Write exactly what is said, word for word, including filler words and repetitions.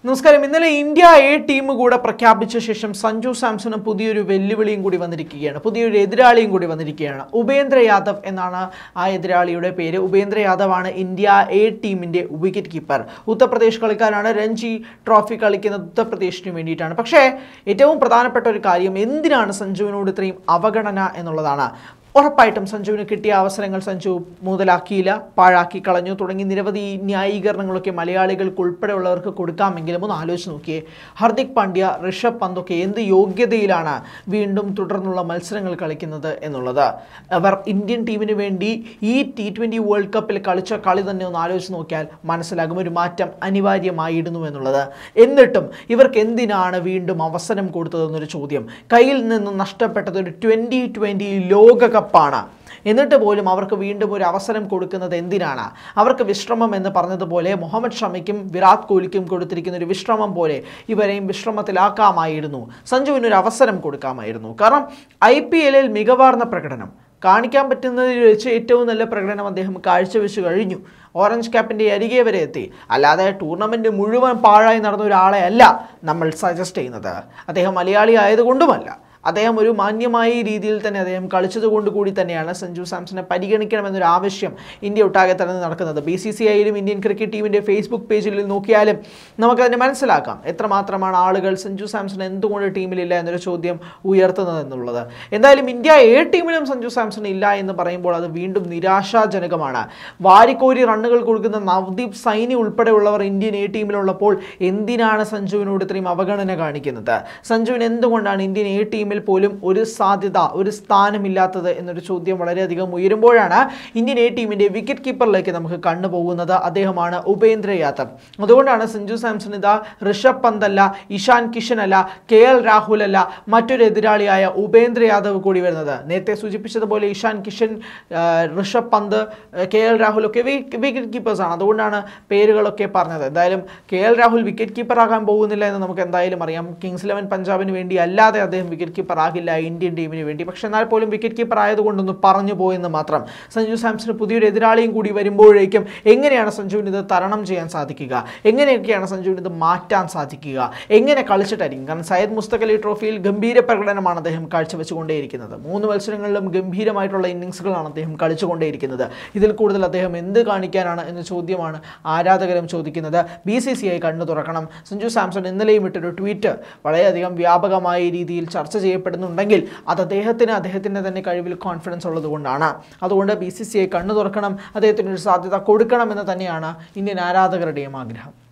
നമസ്കാരം. ഇന്നലെ India A team കൂടെ പ്രഖ്യാപിച്ച ശേഷം സഞ്ജു സാംസണും പുതിയൊരു വെല്ലുവിളിയും കൂടി വന്നിരിക്കുകയാണ്. പുതിയൊരു എതിരാളിയും കൂടി വന്നിരിക്കുകയാണ്. ഉപേന്ദ്ര യാദവ് എന്നാണ് ആ എതിരാളിയുടെ പേര്. ഉപേന്ദ്ര യാദവ് ആണ് ഇന്ത്യ എ ടീമിൻ്റെ വിക്കറ്റ് കീപ്പർ. ഉത്തർപ്രദേശ് കളിക്കാരാണ്. രഞ്ജി ട്രോഫി കളിക്കുന്നത് ഉത്തർപ്രദേശിന് വേണ്ടിയിട്ടാണ്. പക്ഷേ ഏറ്റവും പ്രധാനപ്പെട്ട ഒരു കാര്യം, എന്തിനാണ് സഞ്ജുവിനോട് ഇത്രയും അവഗണന എന്നുള്ളതാണ്. ഉറപ്പായിട്ടും സഞ്ജുവിന് കിട്ടിയ അവസരങ്ങൾ സഞ്ജു മുതലാക്കിയില്ല, പാഴാക്കി കളഞ്ഞു തുടങ്ങി നിരവധി ന്യായീകരണങ്ങളൊക്കെ മലയാളികൾക്ക് ഉൾപ്പെടെയുള്ളവർക്ക് കൊടുക്കാമെങ്കിലും ഒന്ന് ആലോചിച്ച് നോക്കിയേ. ഹർദിക് പാണ്ഡ്യ, ഋഷഭ് പന്തൊക്കെ എന്ത് യോഗ്യതയിലാണ് വീണ്ടും തുടർന്നുള്ള മത്സരങ്ങൾ കളിക്കുന്നത് എന്നുള്ളത്. അവർ ഇന്ത്യൻ ടീമിന് വേണ്ടി ഈ ടി ട്വൻ്റി വേൾഡ് കപ്പിൽ കളിച്ച കളി തന്നെ ഒന്ന് ആലോചിച്ച് നോക്കിയാൽ മനസ്സിലാകും ഒരു മാറ്റം അനിവാര്യമായിരുന്നു എന്നുള്ളത്. എന്നിട്ടും ഇവർക്ക് എന്തിനാണ് വീണ്ടും അവസരം കൊടുത്തതെന്നൊരു ചോദ്യം. കയ്യിൽ നിന്ന് നഷ്ടപ്പെട്ടത് ഒരു ട്വൻ്റി ട്വൻ്റി ലോകകപ്പ് ാണ്. എന്നിട്ട് പോലും അവർക്ക് വീണ്ടും ഒരു അവസരം കൊടുക്കുന്നത് എന്തിനാണ്? അവർക്ക് വിശ്രമം എന്ന് പറഞ്ഞതുപോലെ മുഹമ്മദ് ഷമിക്കും വിരാട് കോഹ്ലിക്കും കൊടുത്തിരിക്കുന്ന ഒരു വിശ്രമം പോലെ ഇവരെയും വിശ്രമത്തിലാക്കാമായിരുന്നു. സഞ്ജുവിനൊരു അവസരം കൊടുക്കാമായിരുന്നു. കാരണം ഐ പി എല്ലിൽ മികവാർന്ന പ്രകടനം കാണിക്കാൻ പറ്റുന്നതിൽ വെച്ച് ഏറ്റവും നല്ല പ്രകടനം അദ്ദേഹം കാഴ്ചവെച്ച് കഴിഞ്ഞു. ഓറഞ്ച് ക്യാപ്പിൻ്റെ അരികെ വരെ എത്തി. അല്ലാതെ ടൂർണമെൻറ്റ് മുഴുവൻ പാഴായി നടന്ന ഒരാളെ അല്ല നമ്മൾ സജസ്റ്റ് ചെയ്യുന്നത്. അദ്ദേഹം മലയാളി ആയതുകൊണ്ടുമല്ല, അദ്ദേഹം ഒരു മാന്യമായ രീതിയിൽ തന്നെ അദ്ദേഹം കളിച്ചത് കൊണ്ട് കൂടി തന്നെയാണ് സഞ്ജു സാംസനെ പരിഗണിക്കണമെന്നൊരു ആവശ്യം ഇന്ത്യ ഒട്ടാകെ തന്നെ നടക്കുന്നത്. ബി സി സി ഐയിലും ഇന്ത്യൻ ക്രിക്കറ്റ് ടീമിൻ്റെ ഫേസ്ബുക്ക് പേജിൽ നോക്കിയാലും നമുക്കതിനെ മനസ്സിലാക്കാം എത്രമാത്രമാണ് ആളുകൾ സഞ്ജു സാംസൺ എന്തുകൊണ്ട് ടീമിലില്ല എന്നൊരു ചോദ്യം ഉയർത്തുന്നത് എന്നുള്ളത്. എന്തായാലും ഇന്ത്യ എ ടീമിലും സഞ്ജു സാംസൺ ഇല്ല എന്ന് പറയുമ്പോൾ അത് വീണ്ടും നിരാശാജനകമാണ്. വാരിക്കോരി റണ്ണുകൾ കൊടുക്കുന്ന നവദീപ് സൈനി ഉൾപ്പെടെയുള്ളവർ ഇന്ത്യൻ എ ടീമിലുള്ളപ്പോൾ എന്തിനാണ് സഞ്ജുവിനോട് ഇത്രയും അവഗണന കാണിക്കുന്നത്? സഞ്ജുവിന് എന്തുകൊണ്ടാണ് ഇന്ത്യൻ എ ടീമിൽ പോലും ഒരു സാധ്യത, ഒരു സ്ഥാനമില്ലാത്തത് എന്നൊരു ചോദ്യം വളരെയധികം ഉയരുമ്പോഴാണ് ഇന്ത്യൻ എ ടീമിൻ്റെ വിക്കറ്റ് കീപ്പറിലേക്ക് നമുക്ക് കണ്ടുപോകുന്നത്. അദ്ദേഹമാണ് ഉപേന്ദ്ര യാദവ്. അതുകൊണ്ടാണ് സഞ്ജു സാംസൺ ഇതാ ഋഷഭ് പന്ത് അല്ല, ഇഷാൻ കിഷൻ അല്ല, കെ എൽ രാഹുൽ അല്ല, മറ്റൊരു എതിരാളിയായ ഉപേന്ദ്ര യാദവ് കൂടി വരുന്നത്. നേരത്തെ സൂചിപ്പിച്ചതുപോലെ ഇഷാൻ കിഷൻ, ഋഷഭ് പന്ത്, കെ എൽ രാഹുൽ ഒക്കെ വിക്കറ്റ് കീപ്പേഴ്സാണ്. അതുകൊണ്ടാണ് പേരുകളൊക്കെ പറഞ്ഞത്. എന്തായാലും K L Rahul wicket keeper ആകാൻ പോകുന്നില്ല എന്ന് നമുക്ക് എന്തായാലും അറിയാം. കിങ്സ് ഇലവൻ പഞ്ചാബിന് വേണ്ടി അല്ലാതെ അദ്ദേഹം വിക്കറ്റ് കീപ്പർ ആകില്ല ഇന്ത്യൻ ടീമിന് വേണ്ടി. പക്ഷെ എന്നാൽ പോലും വിക്കറ്റ് കീപ്പർ ആയതുകൊണ്ടൊന്ന് പറഞ്ഞു പോയെന്ന് മാത്രം. സഞ്ജു സാംസന് പുതിയൊരു എതിരാളിയും കൂടി വരുമ്പോഴേക്കും എങ്ങനെയാണ് സഞ്ജുവിന് ഇത് തരണം ചെയ്യാൻ സാധിക്കുക? എങ്ങനെയൊക്കെയാണ് സഞ്ജുവിന് ഇത് മാറ്റാൻ സാധിക്കുക? എങ്ങനെ കളിച്ചിട്ടായിരിക്കും? കാരണം സയ്യിദ് മുസ്തഖ് അലി ട്രോഫിയിൽ ഗംഭീര പ്രകടനമാണ് അദ്ദേഹം കാഴ്ചവെച്ചുകൊണ്ടേയിരിക്കുന്നത്. മൂന്ന് മത്സരങ്ങളിലും ഗംഭീരമായിട്ടുള്ള ഇന്നിങ്സുകളാണ് അദ്ദേഹം കളിച്ചുകൊണ്ടേയിരിക്കുന്നത്. ഇതിൽ കൂടുതൽ അദ്ദേഹം എന്ത് കാണിക്കാനാണ് എന്ന ചോദ്യമാണ് ആരാധകരും ചോദിക്കുന്നത്. ബി സി സി ഐ കണ്ണു തുറക്കണം. സഞ്ജു സാംസൺ ഇന്നലെയും ഇട്ടൊരു ട്വീറ്റ് വളരെയധികം വ്യാപകമായ രീതിയിൽ ചർച്ച ചെയ്യപ്പെടുന്നുണ്ടെങ്കിൽ അത് അദ്ദേഹത്തിന് അദ്ദേഹത്തിൻ്റെ തന്നെ കഴിവിൽ കോൺഫിഡൻസ് ഉള്ളത് കൊണ്ടാണ്. അതുകൊണ്ട് ബി സി സി ഐ കണ്ണു തുറക്കണം, അദ്ദേഹത്തിനൊരു സാധ്യത കൊടുക്കണം എന്ന് തന്നെയാണ് ഇന്ത്യൻ ആരാധകരുടെയും ആഗ്രഹം.